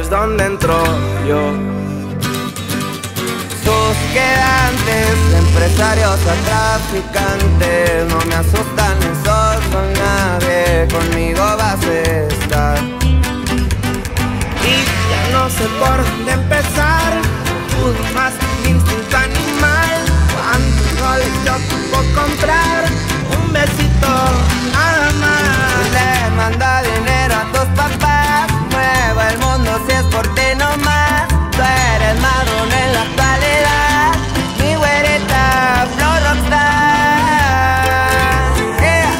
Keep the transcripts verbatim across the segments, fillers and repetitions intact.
es donde entro yo. Sus quedantes, de empresarios a traficantes, no me asustan esos con nadie, conmigo vas a estar. Y ya no sé por dónde empezar, pudo más mi instinto animal. Cuántos goles yo puedo comprar, un besito nada más. Le manda dinero a tus papás, mueve el mundo si es por ti nomás. Tú eres marrón en la actualidad, mi güerita flow rockstar. Yeah.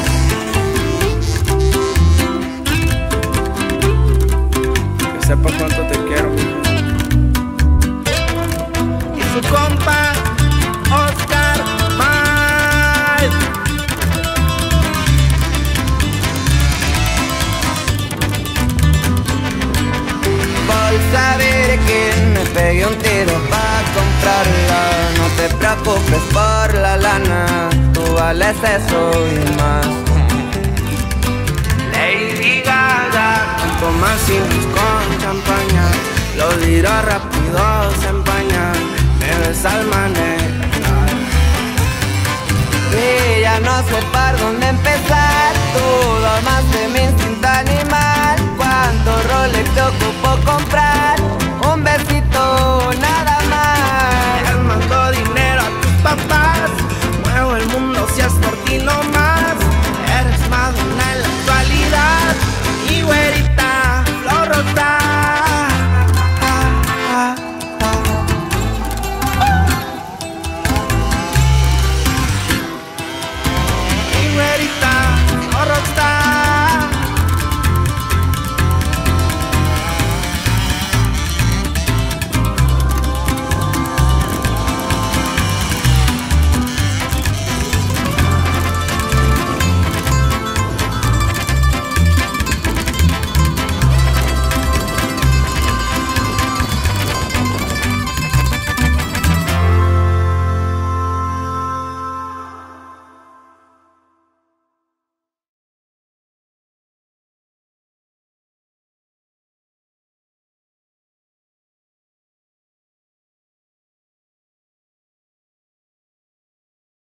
Que sepas cuánto te quiero. Y su compa Oscar Mal. Por saber quién me pegué un tiro pa' comprarla. No te preocupes por la lana, tú vales eso y más. Lady Gaga, junto más indios con champaña, lo dirá rápido, se empaña, me ves al manejar. Y ya no soy pa'